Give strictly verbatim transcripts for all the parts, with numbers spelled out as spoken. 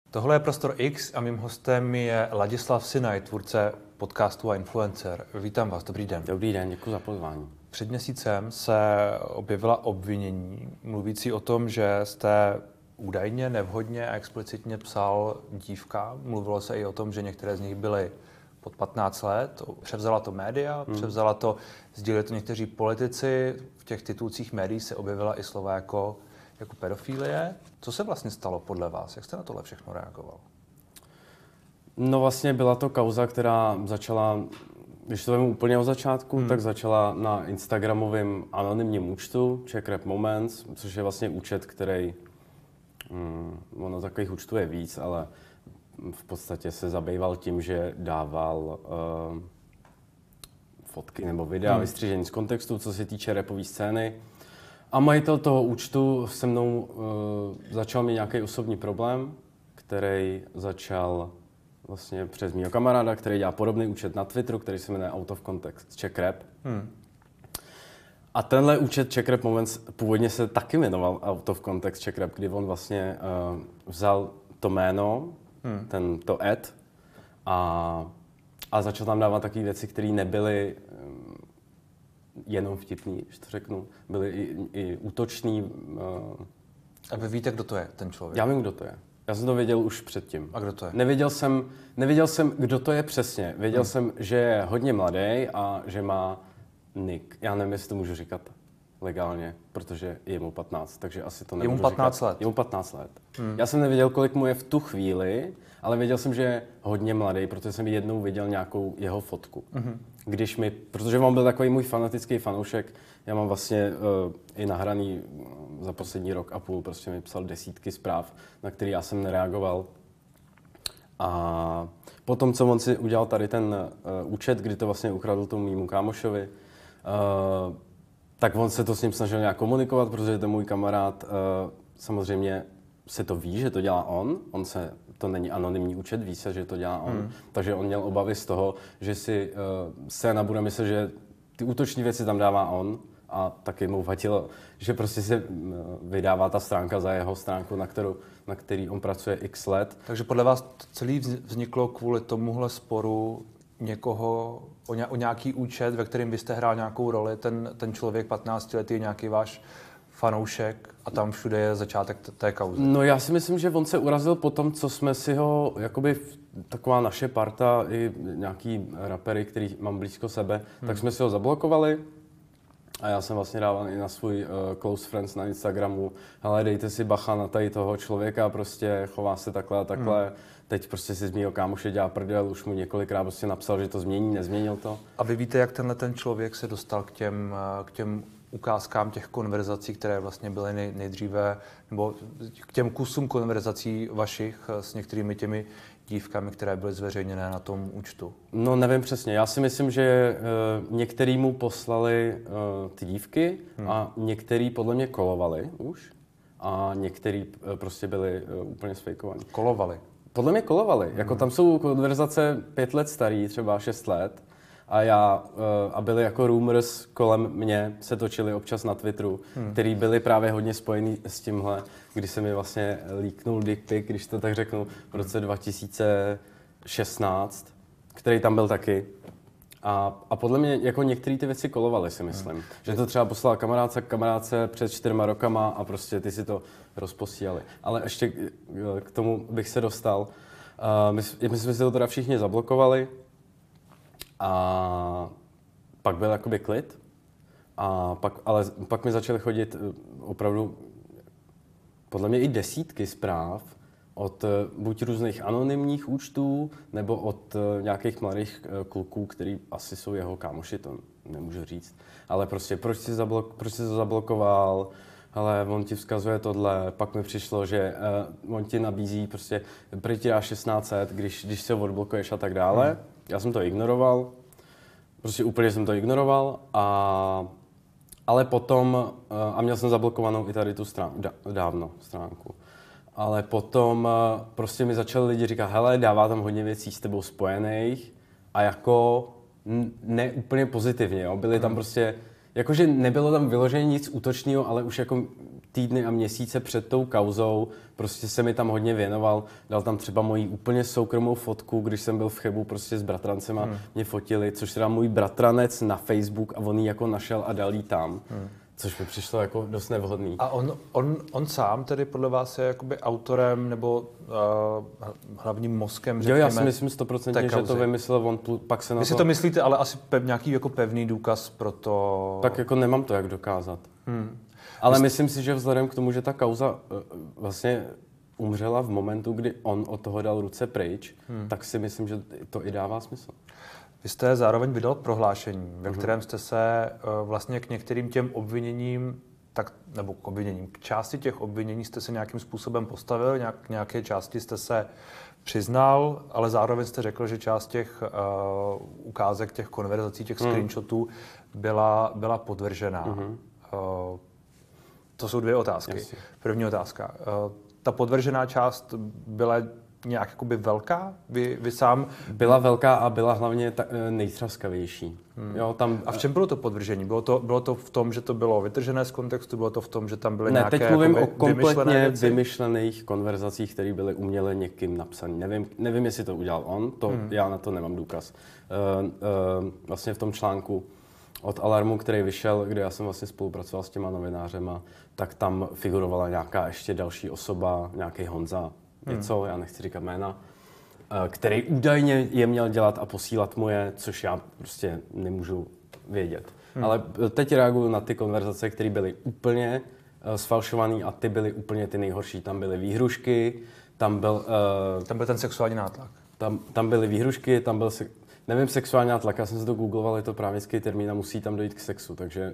Tohle je Prostor X a mým hostem je Ladislav Sinaj, tvůrce podcastu a influencer. Vítám vás, dobrý den. Dobrý den, děkuji za pozvání. Před měsícem se objevila obvinění mluvící o tom, že jste údajně, nevhodně a explicitně psal dívkám. Mluvilo se i o tom, že některé z nich byly pod patnáct let. Převzala to média, hmm. převzala to, sdíleli to někteří politici. V těch titulcích médií se objevila i slova jako, jako pedofilie. Co se vlastně stalo podle vás? Jak jste na tohle všechno reagoval? No vlastně byla to kauza, která začala, když to vemu úplně od začátku, hmm. tak začala na instagramovém anonymním účtu Czech Rap Moments, což je vlastně účet, který, hmm, ono takových účtů je víc, ale v podstatě se zabýval tím, že dával uh, fotky nebo videa hmm. vystřížení z kontextu, co se týče rapové scény. A majitel toho účtu se mnou uh, začal mít nějaký osobní problém, který začal vlastně přes mýho kamaráda, který dělá podobný účet na Twitteru, který se jmenuje Out of Context Czech Rap. Hmm. A tenhle účet Czech Rap Moments původně se taky jmenoval Out of Context Czech Rap, kdy on vlastně uh, vzal to jméno, hmm. ten, to ad a, a začal tam dávat takové věci, které nebyly um, jenom vtipný, když to řeknu, byly i, i útočný. Uh, a vy víte, kdo to je, ten člověk? Já vím, kdo to je. Já jsem to věděl už předtím. A kdo to je? Nevěděl jsem, nevěděl jsem, kdo to je přesně. Věděl hmm. jsem, že je hodně mladý a že má nick. Já nevím, jestli to můžu říkat legálně, protože je mu patnáct, takže asi to nemůžu říkat. Je mu patnáct říkat. let? Je mu patnáct let. Hmm. Já jsem nevěděl, kolik mu je v tu chvíli, ale věděl jsem, že je hodně mladý, protože jsem jednou viděl nějakou jeho fotku. Hmm. Když mi, protože on byl takový můj fanatický fanoušek, já mám vlastně uh, i nahraný uh, za poslední rok a půl, prostě mi psal desítky zpráv, na které já jsem nereagoval. A potom, co on si udělal tady ten uh, účet, kdy to vlastně ukradl tomu mému kámošovi, uh, tak on se to s ním snažil nějak komunikovat, protože to můj kamarád uh, samozřejmě se to ví, že to dělá on. On se, to není anonymní účet, ví se, že to dělá on. Hmm. Takže on měl obavy z toho, že si uh, scéna bude myslet, že ty útoční věci tam dává on. A taky mu vadilo, že prostě se vydává ta stránka za jeho stránku, na, kterou, na který on pracuje x let. Takže podle vás to celý vzniklo kvůli tomuhle sporu někoho o, ně, o nějaký účet, ve kterém byste hrál nějakou roli, ten, ten člověk patnáctiletý je nějaký váš fanoušek a tam všude je začátek t- té kauzy. No já si myslím, že on se urazil po tom, co jsme si ho, jakoby taková naše parta, i nějaký rapery, který mám blízko sebe, hmm. tak jsme si ho zablokovali. A já jsem vlastně dával i na svůj uh, close friends na Instagramu, hele, dejte si bacha na tady toho člověka, prostě chová se takhle a takhle. Hmm. Teď prostě si z mýho kámoše dělá prdel, už mu několikrát prostě napsal, že to změní, nezměnil to. A vy víte, jak tenhle ten člověk se dostal k těm, k těm ukázkám těch konverzací, které vlastně byly nej, nejdříve, nebo k těm kusům konverzací vašich s některými těmi dívkami, které byly zveřejněné na tom účtu? No nevím přesně. Já si myslím, že uh, některý mu poslali uh, ty dívky hmm. a některý podle mě kolovali už a některý uh, prostě byli uh, úplně sfejkovaní. Kolovali? Podle mě kolovali. Hmm. Jako tam jsou konverzace pět let starý, třeba šest let. A já, uh, a byly jako rumors kolem mě, se točily občas na Twitteru, hmm. který byly právě hodně spojený s tímhle, kdy se mi vlastně líknul dick pic, když to tak řeknu, v roce dva tisíce šestnáct, který tam byl taky. A, a podle mě jako některé ty věci kolovaly, si myslím. Hmm. Že to třeba poslala kamarádce k kamarádce před čtyřma rokama a prostě ty si to rozposílali. Ale ještě k tomu bych se dostal. Uh, my, my jsme si to teda všichni zablokovali. A pak byl jakoby klid, a pak, ale pak mi začaly chodit opravdu podle mě i desítky zpráv od buď různých anonymních účtů, nebo od nějakých mladých kluků, který asi jsou jeho kámoši, to nemůžu říct. Ale prostě proč jsi, zablok, proč jsi to zablokoval, ale on ti vzkazuje tohle, pak mi přišlo, že uh, on ti nabízí prostě, prý ti dá šestnáct set, když, když se ho odblokuješ a tak dále. Hmm. Já jsem to ignoroval, prostě úplně jsem to ignoroval, a, ale potom, uh, a měl jsem zablokovanou i tady tu stránku, dá, dávno stránku, ale potom uh, prostě mi začali lidi říkat, hele, dává tam hodně věcí s tebou spojených a jako n- ne úplně pozitivně, jo. Byly tam prostě, jakože nebylo tam vyloženě nic útočného, ale už jako týdny a měsíce před tou kauzou prostě se mi tam hodně věnoval. Dal tam třeba moji úplně soukromou fotku, když jsem byl v Chebu prostě s bratrancema, hmm. mě fotili, což teda můj bratranec na Facebook a on ji jako našel a dal ji tam. Hmm. Což mi přišlo jako dost nevhodný. A on, on, on sám tedy podle vás je jakoby autorem nebo uh, hlavním mozkem, řekněme, jo, já si myslím stoprocentně, že to vymyslel on, pak se na Vy si to myslíte, ale asi pev, nějaký jako pevný důkaz pro to... Tak jako nemám to jak dokázat. Hmm. Ale Vy... myslím si, že vzhledem k tomu, že ta kauza uh, vlastně umřela v momentu, kdy on od toho dal ruce pryč, hmm. tak si myslím, že to i dává smysl. Vy jste zároveň vydal prohlášení, ve kterém jste se uh, vlastně k některým těm obviněním, tak, nebo k obviněním, k části těch obvinění jste se nějakým způsobem postavil, nějak, k nějaké části jste se přiznal, ale zároveň jste řekl, že část těch uh, ukázek, těch konverzací, těch hmm. screenshotů byla, byla podvržená. Hmm. Uh, to jsou dvě otázky. Jasně. První otázka. Uh, ta podvržená část byla nějak jakoby velká? Vy, vy sám... Byla velká a byla hlavně ta, nejtřaskavější. Hmm. Jo, tam... A v čem bylo to podvržení? Bylo to, bylo to v tom, že to bylo vytržené z kontextu? Bylo to v tom, že tam byly ne, nějaké teď mluvím o kompletně věci? vymyšlených konverzacích, které byly uměle někým napsané. Nevím, nevím, jestli to udělal on, to, hmm. já na to nemám důkaz. Uh, uh, vlastně v tom článku od Alarmu, který vyšel, kde já jsem vlastně spolupracoval s těma novinářema, tak tam figurovala nějaká ještě další osoba, nějaký Honza, něco, hmm. já nechci říkat jména, který údajně je měl dělat a posílat mu je, což já prostě nemůžu vědět. Hmm. Ale teď reaguju na ty konverzace, které byly úplně uh, sfalšované a ty byly úplně ty nejhorší. Tam byly výhrušky, tam byl... Uh, tam byl ten sexuální nátlak. Tam, tam byly výhrušky, tam byl, se, nevím, sexuální nátlak, já jsem si to googloval, je to právnický termín a musí tam dojít k sexu, takže...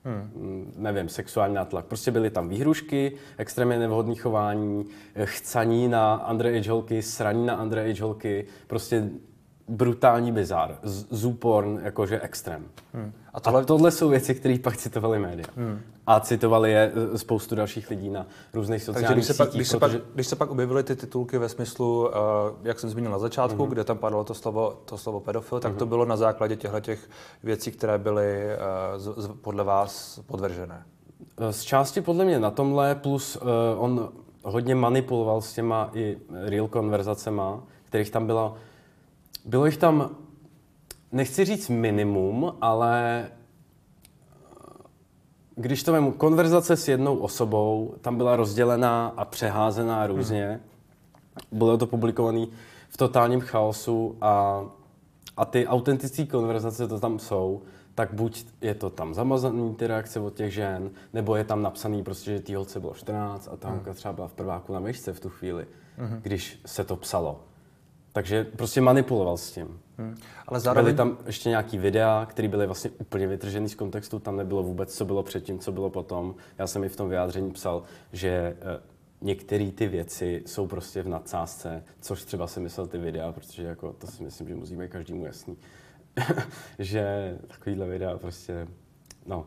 Hmm. nevím, sexuální nátlak. Prostě byly tam výhrušky, extrémně nevhodné chování, chcaní na underage holky, sraní na underage holky, prostě brutální bizar, zooporn, jakože extrém. Hmm. A, tohle... a tohle jsou věci, které pak citovaly média. Hmm. A citovali je spoustu dalších lidí na různých sociálních Takže když se sítích. Pak, když, se protože... pak, když se pak objevily ty titulky ve smyslu, uh, jak jsem zmínil na začátku, mm-hmm. kde tam padlo to slovo, to slovo pedofil, tak mm-hmm. to bylo na základě těchto věcí, které byly uh, z, z, podle vás podvržené. Z části podle mě na tomhle, plus uh, on hodně manipuloval s těma i real konverzacema, kterých tam bylo. Bylo jich tam, nechci říct minimum, ale když to vemu, konverzace s jednou osobou, tam byla rozdělená a přeházená různě. Hmm. Bylo to publikované v totálním chaosu a, a ty autentické konverzace, to tam jsou, tak buď je to tam zamazaný, ty reakce od těch žen, nebo je tam napsaný prostě, že té holce bylo čtrnáct a ta holka hmm. třeba byla v prváku na výšce v tu chvíli, hmm. když se to psalo. Takže prostě manipuloval s tím. Hmm. Ale zároveň... Byly tam ještě nějaký videa, které byly vlastně úplně vytržený z kontextu, tam nebylo vůbec, co bylo předtím, co bylo potom. Já jsem i v tom vyjádření psal, že některé ty věci jsou prostě v nadsázce, což třeba si myslel ty videa, protože jako, to si myslím, že musí být každému jasný, že takovýhle videa prostě, no.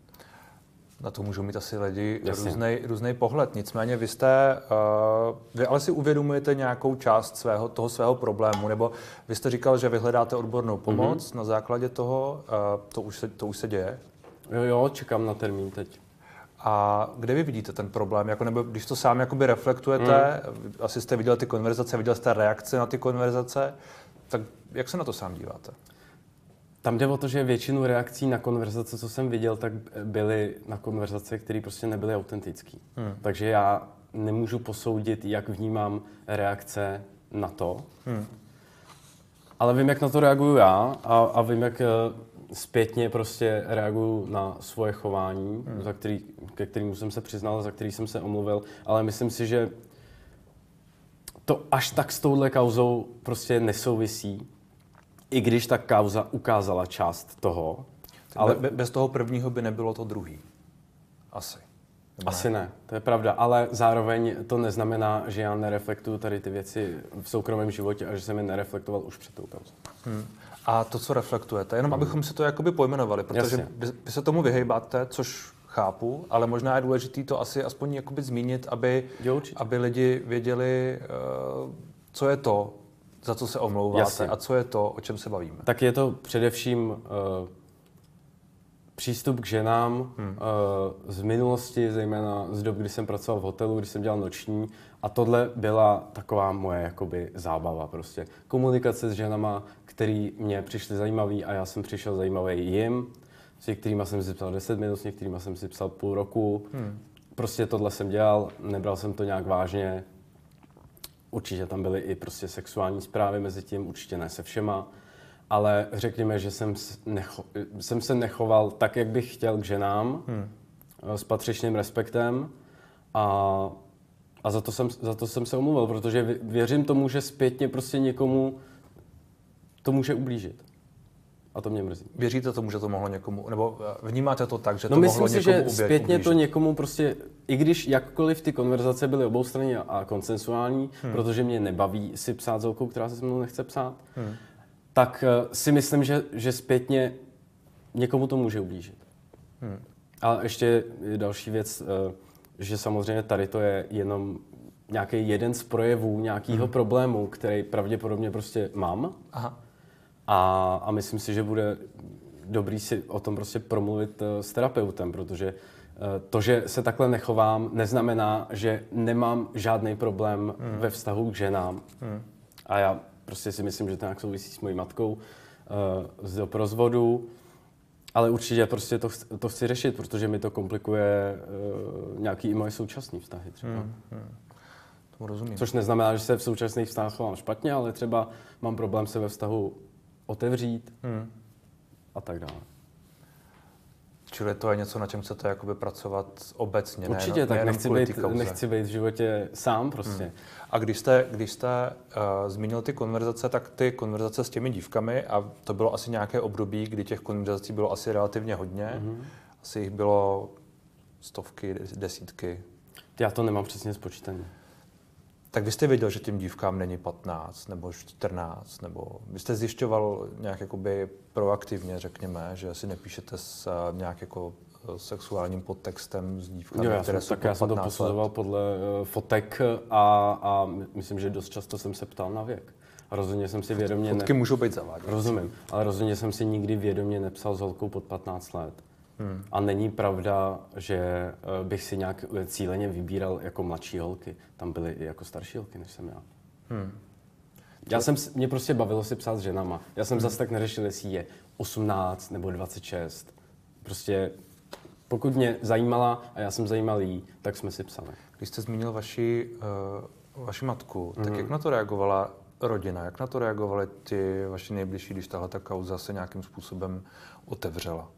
Na to můžou mít asi lidi různý pohled. Nicméně vy jste, uh, vy ale si uvědomujete nějakou část svého, toho svého problému, nebo vy jste říkal, že vy hledáte odbornou pomoc mm-hmm. na základě toho, uh, to, už se, to už se děje? Jo, jo, čekám na termín teď. A kde vy vidíte ten problém? Jako, nebo když to sám jakoby reflektujete, mm. asi jste viděl ty konverzace, viděl jste reakce na ty konverzace, tak jak se na to sám díváte? Tam jde o to, že většinu reakcí na konverzace, co jsem viděl, tak byly na konverzace, které prostě nebyly autentické. Hmm. Takže já nemůžu posoudit, jak vnímám reakce na to. Hmm. Ale vím, jak na to reaguju já a, a vím, jak zpětně prostě reaguju na svoje chování, hmm. za který, ke kterému jsem se přiznal, za který jsem se omluvil. Ale myslím si, že to až tak s touhle kauzou prostě nesouvisí. I když ta kauza ukázala část toho. Ale be, bez toho prvního by nebylo to druhý. Asi. Nebo Asi ne? ne, to je pravda. Ale zároveň to neznamená, že já nereflektuju tady ty věci v soukromém životě a že jsem je nereflektoval už před tou kauzou. Hmm. A to, co reflektujete, jenom hmm. abychom si to jakoby pojmenovali, protože vy, vy se tomu vyhejbáte, což chápu, ale možná je důležité to asi aspoň jakoby zmínit, aby, aby lidi věděli, uh, co je to, za co se omlouváte. Jasně. A co je to, o čem se bavíme? Tak je to především uh, přístup k ženám Hmm. uh, z minulosti, zejména z dob, kdy jsem pracoval v hotelu, kdy jsem dělal noční. A tohle byla taková moje jakoby zábava prostě. Komunikace s ženama, který mě přišly zajímavý a já jsem přišel zajímavý jim. S některýma jsem si psal deset minut, s některýma jsem si psal půl roku. Hmm. Prostě tohle jsem dělal, nebral jsem to nějak vážně. Určitě tam byly i prostě sexuální zprávy mezi tím, určitě ne se všema. Ale řekněme, že jsem, necho, jsem se nechoval tak, jak bych chtěl k ženám, hmm. s patřičným respektem. A, a za, to jsem, za to jsem se omluvil, protože věřím tomu, že zpětně prostě někomu to může ublížit. A to mě mrzí. Věříte tomu, že to mohlo někomu, nebo vnímáte to tak, že no to mohlo si, někomu že zpětně ublížit? To někomu prostě, i když jakkoliv ty konverzace byly oboustranné a konsensuální, hmm. protože mě nebaví si psát s holkou, která se se mnou nechce psát, hmm. tak uh, si myslím, že, že zpětně někomu to může ublížit. Hmm. A ještě další věc, uh, že samozřejmě tady to je jenom nějaký jeden z projevů nějakého hmm. problému, který pravděpodobně prostě mám. Aha. A, a myslím si, že bude dobrý si o tom prostě promluvit uh, s terapeutem, protože uh, to, že se takhle nechovám, neznamená, že nemám žádný problém hmm. ve vztahu k ženám. Hmm. A já prostě si myslím, že to nějak souvisí s mojí matkou uh, z dob rozvodu, ale určitě prostě to, to chci řešit, protože mi to komplikuje uh, nějaký i moje současné vztahy třeba. Hmm. Hmm. Tomu rozumím. Což neznamená, že se v současných vztahách chovám špatně, ale třeba mám problém se ve vztahu otevřít hmm. a tak dále. Čili to je něco, na čem chcete jakoby pracovat obecně, určitě, nejen, tak nejenom nechci být, nechci být v životě sám prostě. Hmm. A když jste, když jste uh, zmínil ty konverzace, tak ty konverzace s těmi dívkami, a to bylo asi nějaké období, kdy těch konverzací bylo asi relativně hodně, hmm. asi jich bylo stovky, desítky. Já to nemám přesně spočítané. Tak vy jste věděl, že těm dívkám není patnáct nebo čtrnáct, nebo vy jste zjišťoval nějak jakoby proaktivně, řekněme, že si nepíšete s uh, nějak jako uh, sexuálním podtextem s dívkami, jo, já které jsem, jsou tak já jsem to posuzoval podle uh, fotek a, a myslím, že dost často jsem se ptal na věk. A rozhodně jsem si vědomě... Fotky ne... můžou být zavádějící. Rozumím, ale rozhodně jsem si nikdy vědomě nepsal s holkou pod patnáct let. Hmm. A není pravda, že bych si nějak cíleně vybíral jako mladší holky. Tam byly i jako starší holky, než jsem já. Hmm. Já jsem, mě prostě bavilo si psát s ženama. Já jsem hmm. zase tak neřešil, jestli je osmnáct nebo dvacet šest. Prostě pokud mě zajímala a já jsem zajímal jí, tak jsme si psali. Když jste zmínil vaši, uh, vaši matku, tak hmm. jak na to reagovala rodina? Jak na to reagovali ti vaši nejbližší, když tahle ta kauza se nějakým způsobem otevřela?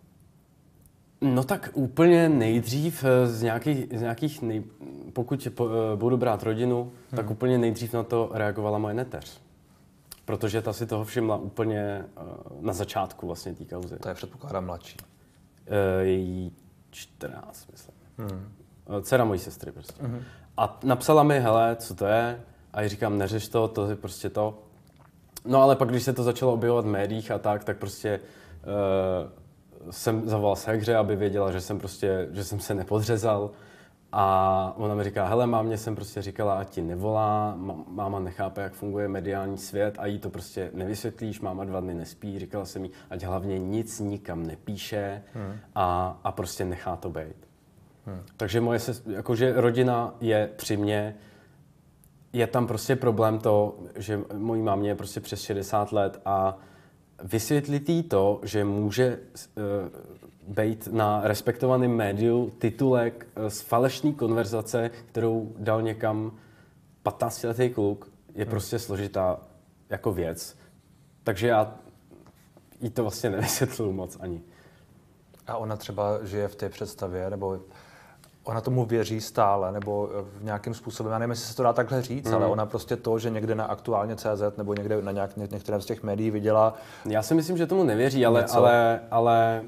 No tak úplně nejdřív z nějakých, z nějakých nej... pokud po, budu brát rodinu, hmm. tak úplně nejdřív na to reagovala moje neteř. Protože ta si toho všimla úplně uh, na začátku vlastně té kauzy. To je předpokládám mladší. Uh, její čtrnáct, myslím. Hmm. Uh, dcera mojí sestry prostě. Hmm. A napsala mi, hele, co to je? A já říkám, neřeš to, to je prostě to. No ale pak, když se to začalo objevovat v médiích a tak, tak prostě... Uh, jsem zavolal séhře, aby věděla, že jsem prostě, že jsem se nepodřezal. A ona mi říká, hele, mámě jsem prostě říkala, ať ti nevolá, máma nechápe, jak funguje mediální svět a jí to prostě nevysvětlíš, máma dva dny nespí, říkala jsem jí, ať hlavně nic nikam nepíše hmm. a, a prostě nechá to být. Hmm. Takže moje se, jakože rodina je při mně, je tam prostě problém to, že mojí mámě je prostě přes šedesát let a vysvětlit jí to, že může uh, být na respektovaném médiu titulek uh, z falešné konverzace, kterou dal někam patnáctiletý kluk, je hmm. prostě složitá jako věc. Takže já jí to vlastně nevysvětluju moc ani. A ona třeba žije v té představě, nebo ona tomu věří stále, nebo v nějakým způsobem, já nevím, jestli se to dá takhle říct, mm. ale ona prostě to, že někde na aktuálně tečka cé zet nebo někde na nějak, některém z těch médií viděla... Já si myslím, že tomu nevěří, ale, ale, ale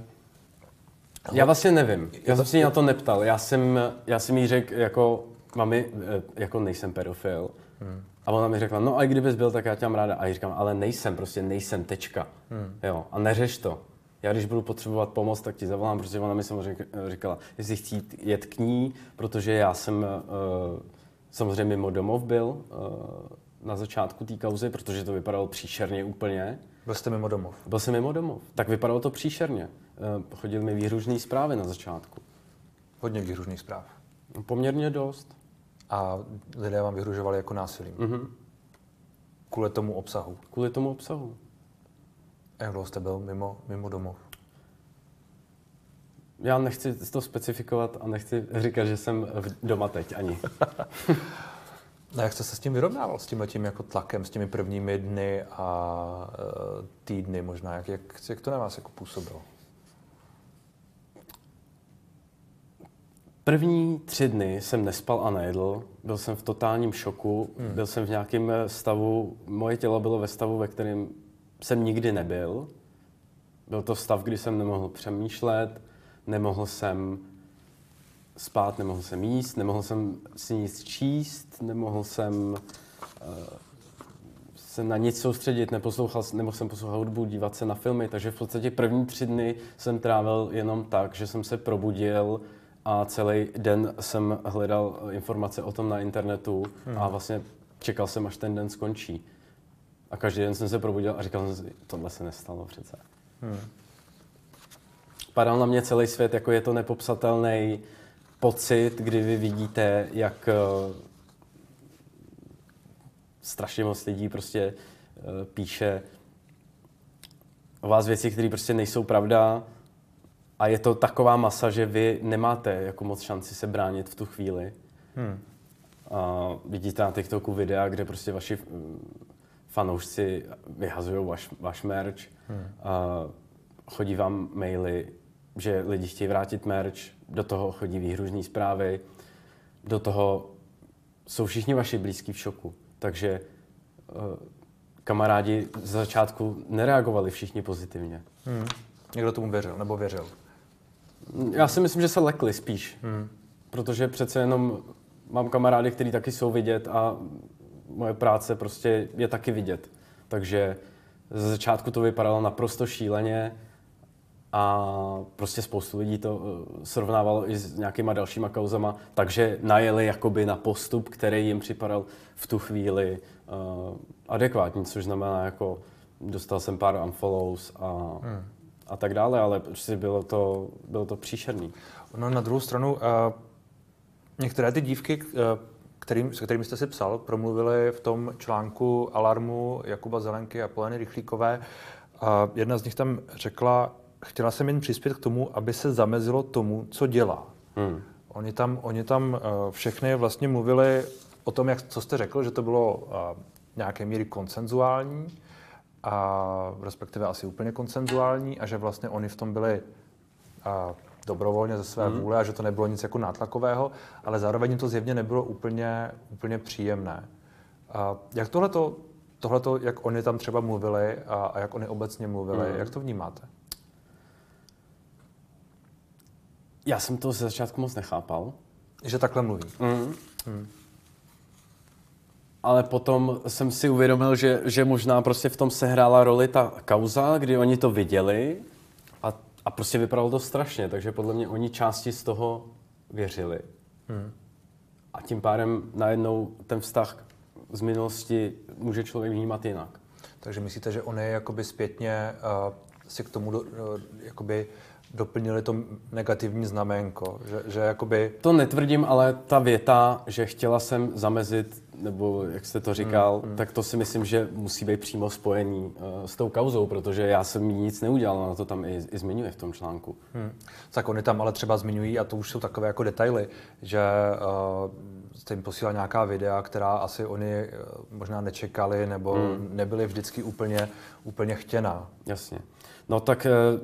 já vlastně nevím. Já jsem se jí na to neptal. Já jsem, já jsem jí řekl, jako, mami, jako nejsem pedofil. Mm. A ona mi řekla, no a kdybys byl, tak já tě mám ráda. A já říkám, ale nejsem, prostě nejsem, tečka. Mm. Jo, a neřeš to. Já když budu potřebovat pomoc, tak ti zavolám, protože ona mi samozřejmě říkala, jestli chci jet k ní, protože já jsem uh, samozřejmě mimo domov byl uh, na začátku té kauzy, protože to vypadalo příšerně úplně. Byl jste mimo domov? Byl jsem mimo domov. Tak vypadalo to příšerně. chodily mi výhružné zprávy na začátku. Hodně výhružných zpráv. Poměrně dost. A lidé vám vyhružovali jako násilím? Mm-hmm. Kvůli tomu obsahu? Kvůli tomu obsahu. A jak dlouho jste byl mimo, mimo domov? Já nechci to specifikovat a nechci říkat, že jsem doma teď ani. A jak jste se s tím vyrovnával, s tímhletím jako tlakem, s těmi prvními dny a e, týdny možná? Jak, jak, jak to na vás jako působilo? První tři dny jsem nespal a nejedl, byl jsem v totálním šoku, hmm. byl jsem v nějakém stavu, moje tělo bylo ve stavu, ve kterém jsem nikdy nebyl. Byl to stav, kdy jsem nemohl přemýšlet, nemohl jsem spát, nemohl jsem jíst, nemohl jsem si nic číst, nemohl jsem uh, se na nic soustředit, neposlouchal, nemohl jsem poslouchat hudbu, dívat se na filmy, takže v podstatě první tři dny jsem trávil jenom tak, že jsem se probudil a celý den jsem hledal informace o tom na internetu hmm. a vlastně čekal jsem, až ten den skončí. A každý den jsem se probudil a říkal jsem si, tohle se nestalo přece. Hmm. Padal na mě celý svět, jako je to nepopsatelný pocit, kdy vy vidíte, jak uh, strašně moc lidí prostě uh, píše o vás věci, které prostě nejsou pravda. A je to taková masa, že vy nemáte jako moc šanci se bránit v tu chvíli. Hmm. A vidíte na TikToku videa, kde prostě vaši fanoušci vyhazují váš, váš merch. Hmm. A chodí vám maily, že lidi chtějí vrátit merch, do toho chodí výhružné zprávy, do toho jsou všichni vaši blízký v šoku. Takže uh, kamarádi z začátku nereagovali všichni pozitivně. Hmm. Někdo tomu věřil, nebo věřil? Já si myslím, že se lekli spíš, hmm. protože přece jenom mám kamarády, kteří taky jsou vidět a moje práce prostě je taky vidět. Takže ze začátku to vypadalo naprosto šíleně a prostě spoustu lidí to srovnávalo i s nějakýma dalšíma kauzama, takže najeli jakoby na postup, který jim připadal v tu chvíli uh, adekvátní, což znamená jako dostal jsem pár unfollows a hmm. a tak dále, ale prostě bylo to, bylo to příšerný. No na druhou stranu, uh, některé ty dívky, uh, kterým, s kterými jste si psal, promluvily v tom článku Alarmu Jakuba Zelenky a Poleny Rychlíkové. Uh, jedna z nich tam řekla, chtěla jsem jen přispět k tomu, aby se zamezilo tomu, co dělá. Hmm. Oni tam, oni tam uh, všechny vlastně mluvili o tom, jak, co jste řekl, že to bylo uh, nějaké míry konsenzuální, a respektive asi úplně konsenzuální a že vlastně oni v tom byli a, dobrovolně ze své mm. vůle a že to nebylo nic jako nátlakového, ale zároveň to zjevně nebylo úplně, úplně příjemné. A jak tohleto, tohleto, jak oni tam třeba mluvili a, a jak oni obecně mluvili, mm. jak to vnímáte? Já jsem to ze začátku moc nechápal. Že takhle mluví? Mm. Mm. Ale potom jsem si uvědomil, že, že možná prostě v tom sehrála roli ta kauza, kdy oni to viděli a, a prostě vypadalo to strašně, takže podle mě oni části z toho věřili. Hmm. A tím pádem najednou ten vztah z minulosti může člověk vnímat jinak. Takže myslíte, že oni jakoby zpětně uh, si k tomu do, uh, jakoby doplnili to negativní znaménko, že, že jakoby... To netvrdím, ale ta věta, že chtěla jsem zamezit, nebo jak jste to říkal, hmm, hmm. tak to si myslím, že musí být přímo spojený uh, s tou kauzou, protože já jsem nic neudělal, na to tam i, i zmiňuje v tom článku. Hmm. Tak oni tam ale třeba zmiňují, a to už jsou takové jako detaily, že uh, jste jim posílali nějaká videa, která asi oni uh, možná nečekali, nebo hmm. nebyly vždycky úplně, úplně chtěná. Jasně. No tak... Uh,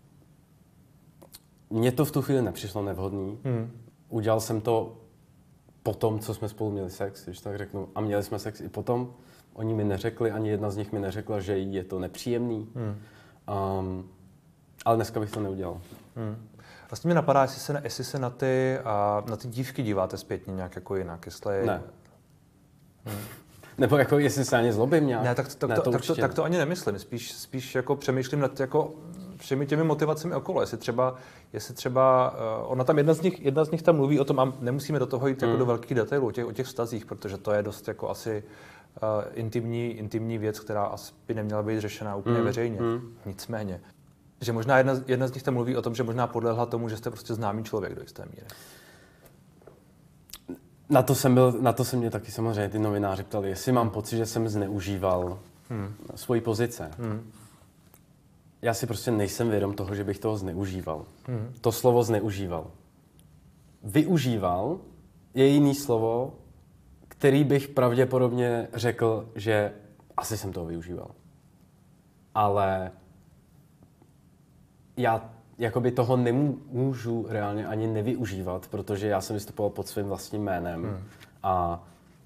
Mně to v tu chvíli nepřišlo nevhodný. Hmm. Udělal jsem to po tom, co jsme spolu měli sex, když tak řeknu. A měli jsme sex i potom. Oni mi neřekli, ani jedna z nich mi neřekla, že je to nepříjemný. Hmm. Um, ale dneska bych to neudělal. Hmm. Vlastně mě napadá, jestli se, jestli se na, ty, uh, na ty dívky díváte zpětně nějak jako jinak. Jestli... Ne. Hmm. Nebo jako jestli se ani zlobím nějak. Ne, tak to, ne, to, to, tak, to, tak to ani nemyslím. Spíš, spíš jako přemýšlím nad jako všemi těmi motivacemi okolo. Jestli třeba, jestli třeba uh, ona tam jedna z nich, jedna z nich tam mluví o tom, a nemusíme do toho jít mm. jako do velkých detailů o těch, o těch vztazích, protože to je dost jako asi uh, intimní, intimní věc, která asi by neměla být řešena úplně mm. veřejně. Mm. Nicméně. Že možná jedna, jedna z nich tam mluví o tom, že možná podlehla tomu, že jste prostě známý člověk do jisté míry. Na to, jsem byl, na to se mě taky samozřejmě ty novináři ptali, jestli mám pocit, že jsem zneužíval hmm. svoji pozice. Hmm. Já si prostě nejsem vědom toho, že bych toho zneužíval. Hmm. To slovo zneužíval. Využíval je jiný slovo, který bych pravděpodobně řekl, že asi jsem toho využíval. Ale já jakoby toho nemůžu reálně ani nevyužívat, protože já jsem vystupoval pod svým vlastním jménem. Hmm. A,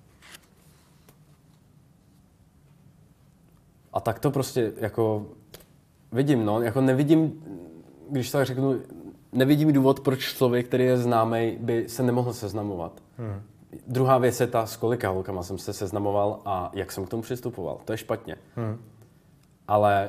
a tak to prostě jako vidím, no, jako nevidím, když tak řeknu, nevidím důvod, proč člověk, který je známý, by se nemohl seznamovat. Hmm. Druhá věc je ta, s kolika holkama jsem se seznamoval a jak jsem k tomu přistupoval. To je špatně. Hmm. Ale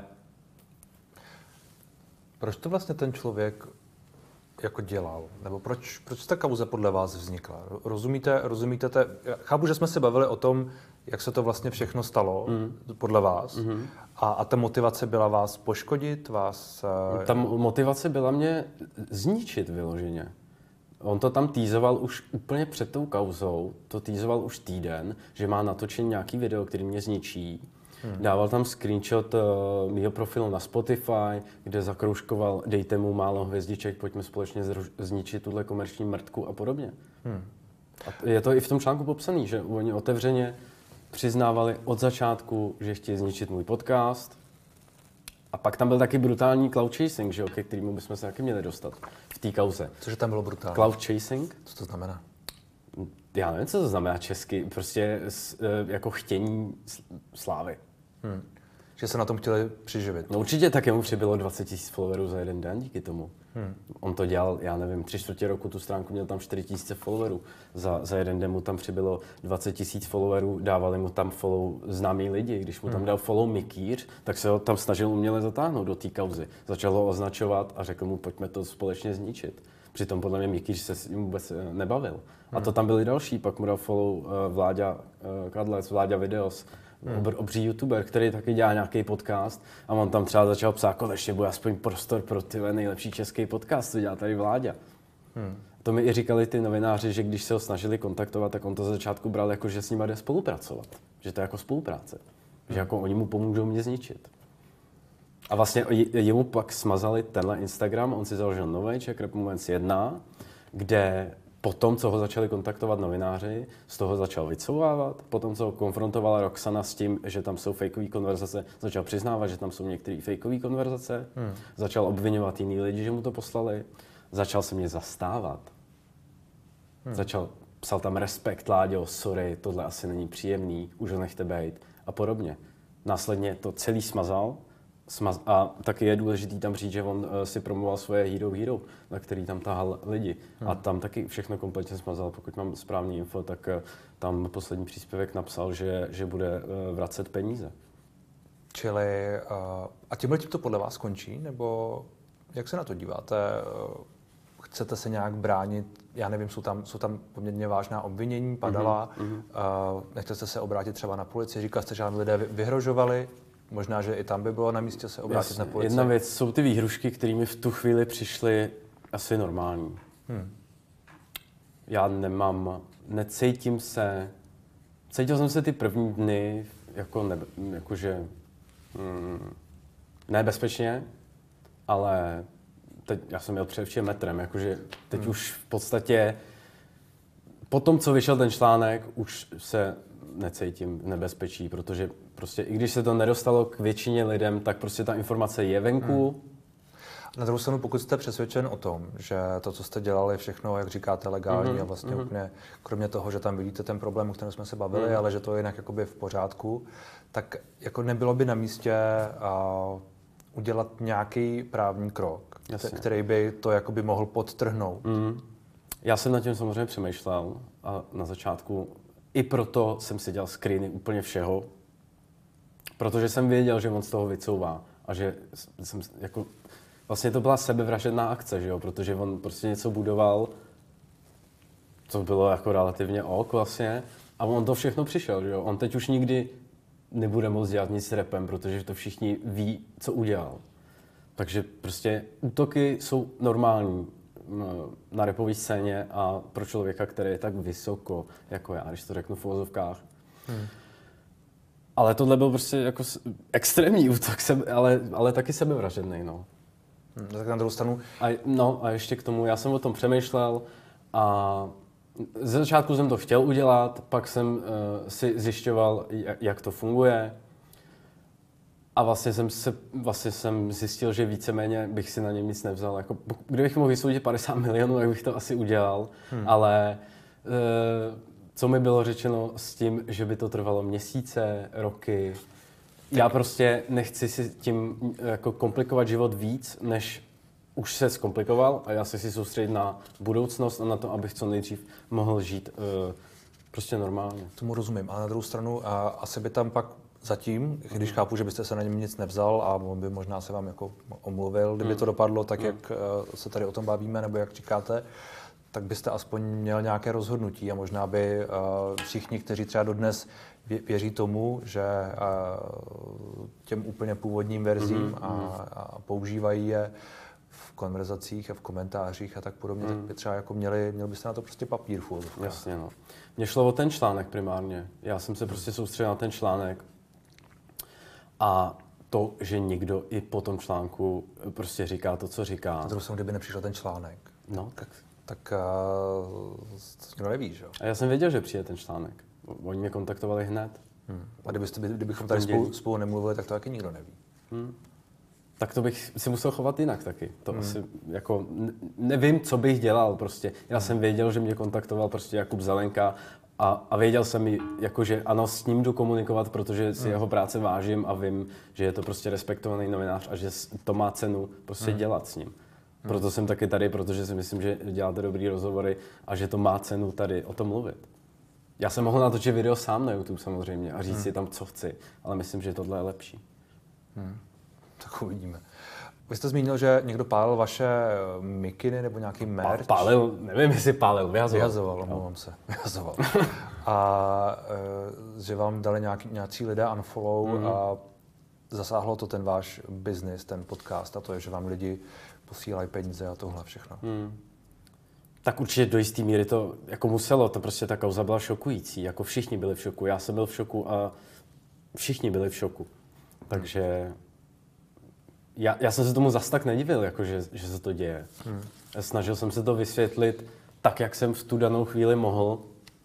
proč to vlastně ten člověk jako dělal? Nebo proč, proč ta kauza podle vás vznikla? Rozumíte, rozumíte te, chápu, že jsme se bavili o tom, jak se to vlastně všechno stalo mm. podle vás. Mm-hmm. A, a ta motivace byla vás poškodit? Vás, ta motivace byla mě zničit vyloženě. On to tam týzoval už úplně před tou kauzou, to týzoval už týden, že má natočen nějaký video, který mě zničí. Hmm. Dával tam screenshot uh, mýho profilu na Spotify, kde zakroužkoval dejte mu málo hvězdiček, pojďme společně zruž- zničit tuhle komerční mrtku a podobně. Hmm. A je to i v tom článku popsaný, že oni otevřeně přiznávali od začátku, že chtějí zničit můj podcast. A pak tam byl taky brutální cloud chasing, že jo, ke kterému bychom se taky měli dostat v té kauze. Cože tam bylo brutální? Cloud chasing? Co to znamená? Já nevím, co to znamená česky. Prostě jako chtění slávy. Hmm. Že se na tom chtěli přiživit. No určitě tak mu přibylo dvacet tisíc followerů za jeden den díky tomu. Hmm. On to dělal, já nevím, tři čtvrtě roku tu stránku, měl tam čtyři tisíce followerů. Za, za jeden den mu tam přibylo dvacet tisíc followerů, dávali mu tam follow známí lidi. Když mu tam hmm. dal follow Mikýř, tak se ho tam snažil uměle zatáhnout do té kauzy. Začal ho označovat a řekl mu, pojďme to společně zničit. Přitom podle mě Mikýř se s ním vůbec nebavil. Hmm. A to tam byli další, pak mu dal follow uh, Vláďa uh, Kadlec, Vláďa Videos, Hmm. obří youtuber, který taky dělá nějaký podcast a on tam třeba začal psát, ještě bude aspoň prostor pro ty nejlepší český podcast, co dělá tady Vláďa. Hmm. To mi i říkali ty novináři, že když se ho snažili kontaktovat, tak on to z začátku bral jako, že s ním jde spolupracovat. Že to je jako spolupráce. Hmm. Že jako oni mu pomůžou mě zničit. A vlastně jemu pak smazali tenhle Instagram, on si založil nový Czech Rap Moments jedna, kde potom, co ho začali kontaktovat novináři, z toho začal vycouvávat. Potom, co ho konfrontovala Roxana s tím, že tam jsou fejkové konverzace, začal přiznávat, že tam jsou některé fejkové konverzace. Hmm. Začal obvinovat jiný lidi, že mu to poslali. Začal se mě zastávat. Hmm. Začal, psal tam respekt, Láďo, sorry, tohle asi není příjemný, už ho nechte bejt a podobně. Následně to celý smazal. Smaz- a taky je důležitý tam říct, že on uh, si promoval svoje Hero Hero, na který tam tahal lidi. Hmm. A tam taky všechno kompletně smazal. Pokud mám správný info, tak uh, tam poslední příspěvek napsal, že, že bude uh, vracet peníze. Čili, uh, a tímhle tím to podle vás končí? Nebo jak se na to díváte? Uh, chcete se nějak bránit? Já nevím, jsou tam, jsou tam poměrně vážná obvinění, padala. Mm-hmm. Uh, nechcete se obrátit třeba na policii? Říkal jste, že vám lidé vyhrožovali? Možná, že i tam by bylo na místě se obrátit Jasně. na policii. Jedna věc jsou ty výhrušky, které mi v tu chvíli přišly asi normální. Hmm. Já nemám, necítím se, cítil jsem se ty první dny jako, ne, jakože mm, nebezpečně, ale teď, já jsem jel především metrem, jakože teď hmm. už v podstatě po tom, co vyšel ten článek, už se necítím nebezpečí, protože prostě i když se to nedostalo k většině lidem, tak prostě ta informace je venku. Hmm. Na druhou stranu, pokud jste přesvědčen o tom, že to, co jste dělali, všechno, jak říkáte, legální mm-hmm. a vlastně mm-hmm. úplně, kromě toho, že tam vidíte ten problém, o kterém jsme se bavili, mm. ale že to je jinak jakoby v pořádku, tak jako nebylo by na místě uh, udělat nějaký právní krok, Jasně. který by to jakoby mohl podtrhnout. Mm. Já jsem nad tím samozřejmě přemýšlel a na začátku i proto jsem si dělal screeny úplně všeho, protože jsem věděl, že on z toho vycouvá a že jsem jako vlastně to byla sebevražedná akce, že jo, protože on prostě něco budoval, co bylo jako relativně ok vlastně a on to všechno přišel, že jo. On teď už nikdy nebude moct dělat nic s rapem, protože to všichni ví, co udělal. Takže prostě útoky jsou normální na rapové scéně a pro člověka, který je tak vysoko, jako já, když to řeknu v uvozovkách. Hmm. Ale tohle byl prostě jako extrémní útok, ale, ale taky sebevražedný, no. Hmm, tak na druhou stranu... A, no a ještě k tomu, já jsem o tom přemýšlel a ze začátku jsem to chtěl udělat, pak jsem uh, si zjišťoval, jak, jak to funguje. A vlastně jsem, se, vlastně jsem zjistil, že víceméně bych si na něm nic nevzal. Jako, kdybych mohl vysoudit padesát milionů, tak bych to asi udělal. Hmm. Ale e, co mi bylo řečeno s tím, že by to trvalo měsíce, roky. Tak. Já prostě nechci si tím jako komplikovat život víc, než už se zkomplikoval. A já se si soustředit na budoucnost a na to, abych co nejdřív mohl žít e, prostě normálně. Tomu rozumím. A na druhou stranu a asi by tam pak zatím, když chápu, že byste se na něm nic nevzal a on by možná se vám jako omluvil, kdyby to dopadlo tak, jak se tady o tom bavíme, nebo jak říkáte, tak byste aspoň měl nějaké rozhodnutí a možná by všichni, kteří třeba dodnes věří tomu, že těm úplně původním verzím a, a používají je v konverzacích a v komentářích a tak podobně, tak by třeba jako měli, měl byste na to prostě papír v úvozovkách. Jasně, no. Mně šlo o ten článek primárně. Já jsem se prostě soustředil na ten článek. A to, že někdo i po tom článku prostě říká to, co říká. Na druhou stranu, kdyby nepřišel ten článek, no. tak, tak uh, to nevíš, jo? A já jsem věděl, že přijde ten článek. Oni mě kontaktovali hned. Hmm. A kdybyste, kdybychom tady spolu, spolu nemluvili, tak to taky nikdo neví. Hmm. Tak to bych si musel chovat jinak taky. To hmm. asi jako nevím, co bych dělal prostě. Já hmm. jsem věděl, že mě kontaktoval prostě Jakub Zelenka a, a věděl jsem mi, jako, že ano, s ním jdu komunikovat, protože si hmm. jeho práce vážím a vím, že je to prostě respektovaný novinář a že to má cenu prostě hmm. dělat s ním. Hmm. Proto jsem taky tady, protože si myslím, že děláte dobrý rozhovory a že to má cenu tady o tom mluvit. Já jsem mohl natočit video sám na YouTube samozřejmě a říct hmm. si tam, co chci, ale myslím, že tohle je lepší. Hmm. Tak uvidíme. Vy jste zmínil, že někdo pálil vaše mikiny nebo nějaký merch? Pálil, nevím, jestli pálil, vyhazoval. Vyhazoval, omlouvám se, vyhazoval. A že vám dali nějaký, nějací lidé unfollow mm. a zasáhlo to ten váš biznis, ten podcast a to je, že vám lidi posílají peníze a tohle všechno. Mm. Tak určitě do jistý míry to jako muselo, to prostě ta kauza byla šokující, jako všichni byli v šoku, já jsem byl v šoku a všichni byli v šoku, takže... Já, já jsem se tomu zas tak nedivil, jako že, že se to děje. Hmm. Snažil jsem se to vysvětlit tak, jak jsem v tu danou chvíli mohl.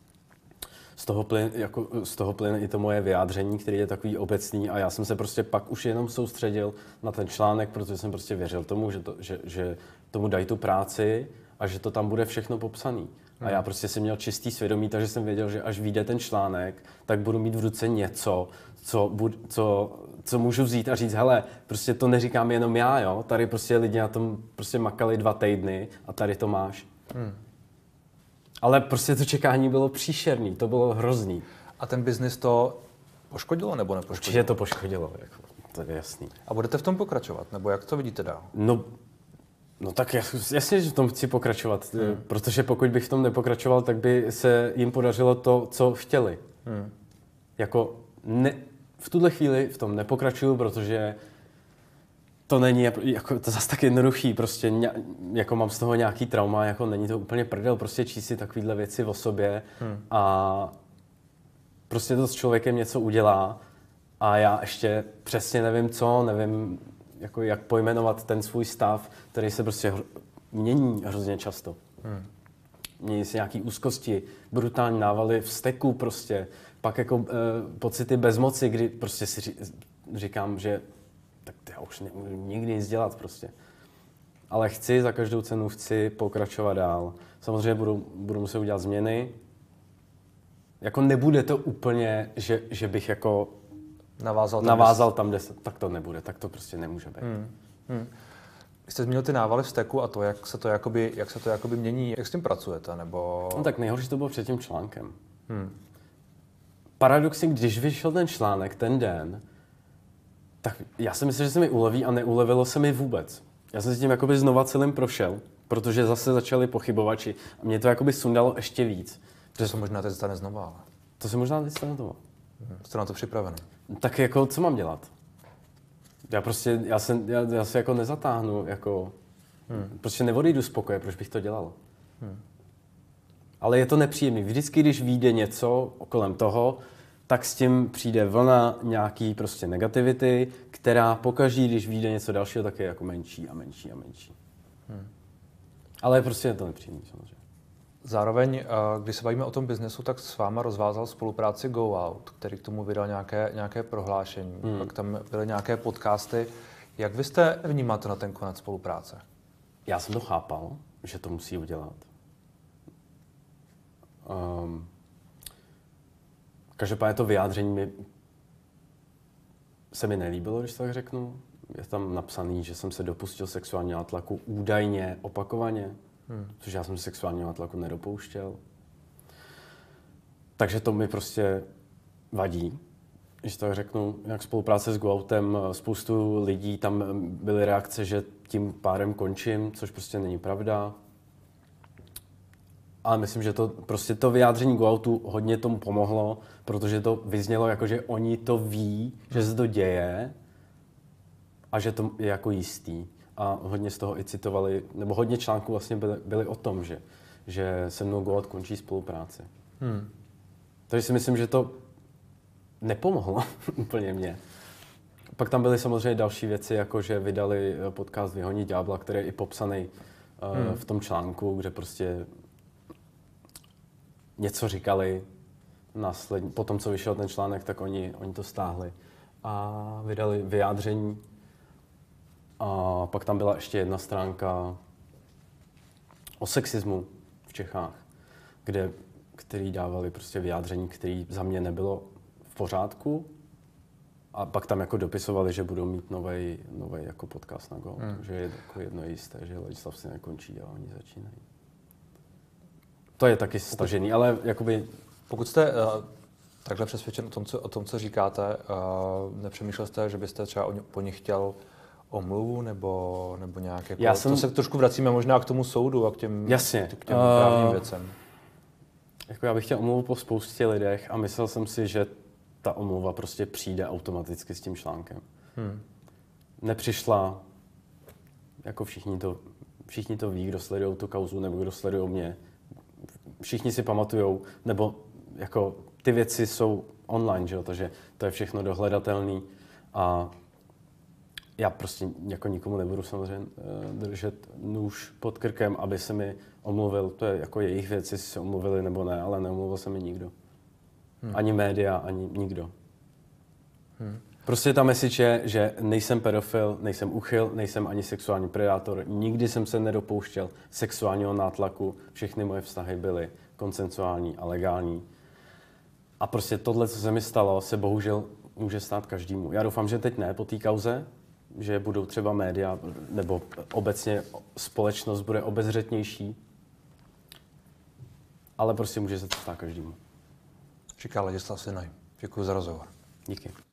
Z toho plyne, jako, z toho plyne i to moje vyjádření, který je takový obecný a já jsem se prostě pak už jenom soustředil na ten článek, protože jsem prostě věřil tomu, že, to, že, že tomu dají tu práci a že to tam bude všechno popsaný. Hmm. A já prostě jsem měl čistý svědomí, takže jsem věděl, že až vyjde ten článek, tak budu mít v ruce něco, co, bud, co, co můžu vzít a říct, hele, prostě to neříkám jenom já, jo, tady prostě lidi na tom prostě makali dva týdny a tady to máš. Hmm. Ale prostě to čekání bylo příšerný, to bylo hrozný. A ten biznis to poškodilo nebo nepoškodilo? Určitě to poškodilo, jako, to je jasný. A budete v tom pokračovat, nebo jak to vidíte dál? No, no tak jasně, že v tom chci pokračovat, hmm. protože pokud bych v tom nepokračoval, tak by se jim podařilo to, co chtěli. Hmm. Jako ne, v tuhle chvíli v tom nepokračuju, protože to není jako, to zase tak jednoduchý, prostě ně, jako mám z toho nějaký trauma, jako není to úplně prdel, prostě číst si takovýhle věci o sobě hmm. a prostě to s člověkem něco udělá a já ještě přesně nevím co, nevím jako jak pojmenovat ten svůj stav, který se prostě hr- mění hrozně často. Hmm. Mění se nějaký úzkosti, brutální návaly vzteku prostě, pak jako e, pocity bezmoci, kdy prostě si ří, říkám, že tak já už nemůžu nikdy nic dělat prostě. Ale chci, za každou cenu chci pokračovat dál. Samozřejmě budu, budu muset udělat změny. Jako nebude to úplně, že, že bych jako navázal tam, navázal tam, kde se, tak to nebude, tak to prostě nemůže být. Hmm. Hmm. Vy jste zmínil ty návaly vzteku a to, jak se to jakoby, jak se to jakoby mění, jak s tím pracujete, nebo... No tak nejhorší to bylo před tím článkem. Hmm. Paradoxně, když vyšel ten článek ten den, tak já si myslím, že se mi uleví a neulevilo se mi vůbec. Já jsem si tím jakoby znova celým prošel, protože zase začali pochybovači a mě to jakoby sundalo ještě víc. To se možná teď stane znova, ale... To se možná teď stane znova. Hmm. Jste na to připravený? Tak jako, co mám dělat? Já prostě, já se, já, já se jako nezatáhnu, jako, hmm. prostě neodejdu z pokoje, proč bych to dělal. Hmm. Ale je to nepříjemný. Vždycky, když vyjde něco kolem toho, tak s tím přijde vlna nějaký prostě negativity, která pokaždý, když vyjde něco dalšího, tak je jako menší a menší a menší. Hmm. Ale prostě je to nepříjemný samozřejmě. Zároveň, když se bavíme o tom biznesu, tak s váma rozvázal spolupráci Go Out, který k tomu vydal nějaké, nějaké prohlášení. Hmm. Pak tam byly nějaké podcasty. Jak vy jste vnímáte na ten konec spolupráce? Já jsem to chápal, že to musí udělat. Um, každopádně to vyjádření mi, se mi nelíbilo, když to tak řeknu. Je tam napsaný, že jsem se dopustil sexuálního nátlaku údajně opakovaně, hmm. což já jsem se sexuálního nátlaku nedopouštěl. Takže to mi prostě vadí, když to tak řeknu. Jak spolupráce s GoOutem, spoustu lidí, tam byly reakce, že tím pádem končím, což prostě není pravda. Ale myslím, že to prostě to vyjádření GoOutu hodně tomu pomohlo, protože to vyznělo jako, že oni to ví, že se to děje a že to je jako jistý. A hodně z toho i citovali, nebo hodně článků vlastně byly, byly o tom, že, že se mnou GoOut končí spolupráci. Hmm. Takže si myslím, že to nepomohlo úplně mně. Pak tam byly samozřejmě další věci, jako že vydali podcast Vyhonit ďábla, který je i popsaný uh, hmm. v tom článku, kde prostě něco říkali, následně, po tom, co vyšel ten článek, tak oni, oni to stáhli a vydali vyjádření. A pak tam byla ještě jedna stránka o sexismu v Čechách, kde, který dávali prostě vyjádření, který za mě nebylo v pořádku. A pak tam jako dopisovali, že budou mít novej, novej jako podcast na Go, hmm. že je jako jedno jisté, že Ladislav si nekončí a oni začínají. To je taky stažený, ale jakoby... Pokud jste uh, takhle přesvědčen o tom, co, o tom, co říkáte, uh, nepřemýšlel jste, že byste třeba o, po nich chtěl omluvu nebo, nebo nějak jako... Já jsem... To se trošku vracíme možná k tomu soudu a k těm, Jasně. k těm uh, právním věcem. Jako já bych chtěl omluvu po spoustě lidech a myslel jsem si, že ta omluva prostě přijde automaticky s tím článkem. Hmm. Nepřišla, jako všichni to, všichni to ví, kdo sledují tu kauzu nebo kdo sledují mě. Všichni si pamatujou, nebo jako ty věci jsou online, že jo, takže to je všechno dohledatelný a já prostě jako nikomu nebudu samozřejmě držet nůž pod krkem, aby se mi omluvil, to je jako jejich věc, jestli se omluvili nebo ne, ale neomluvil se mi nikdo. Hmm. Ani média, ani nikdo. Hmm. Prostě ta message je, že nejsem pedofil, nejsem uchyl, nejsem ani sexuální predátor, nikdy jsem se nedopouštěl sexuálního nátlaku, všechny moje vztahy byly konsensuální a legální. A prostě tohle, co se mi stalo, se bohužel může stát každému. Já doufám, že teď ne po té kauze, že budou třeba média, nebo obecně společnost bude obezřetnější, ale prostě může se to stát každému. Říká Ladislav Sinaj. Děkuji za rozhovor. Díky.